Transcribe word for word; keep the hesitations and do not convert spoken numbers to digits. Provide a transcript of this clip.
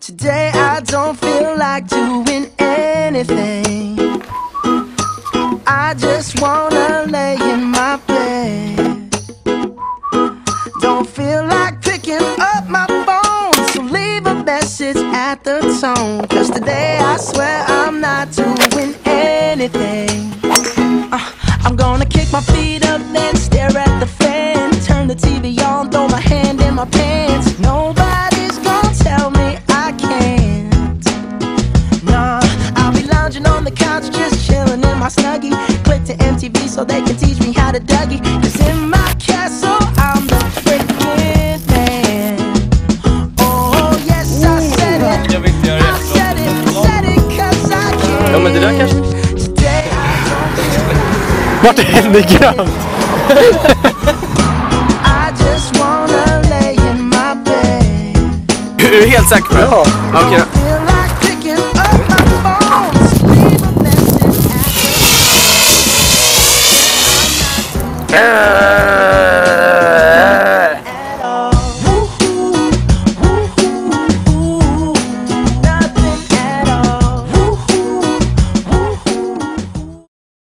Today I don't feel like doing anything. I just wanna lay in my bed. Don't feel like picking up my phone, so leave a message at the tone. Cause today I swear I'm not doing anything. uh, I'm gonna kick my feet up, then stare at the fan. Turn the T V on, throw my hand in my pants. Nobody's gonna tell me I can't. Nah, I'll be lounging on the couch, just chilling in my Snuggie. Click to M T V so they can teach me how to Dougie. Cause in my castle I'm the freaking man. Oh yes, I said it. Jag vill inte göra I said it, said it cause I can. Ja, men det där kanske... Today I don't feel like Vart är det grönt? I just wanna lay in my bed. Är du helt säker på det? Ja. Okej då.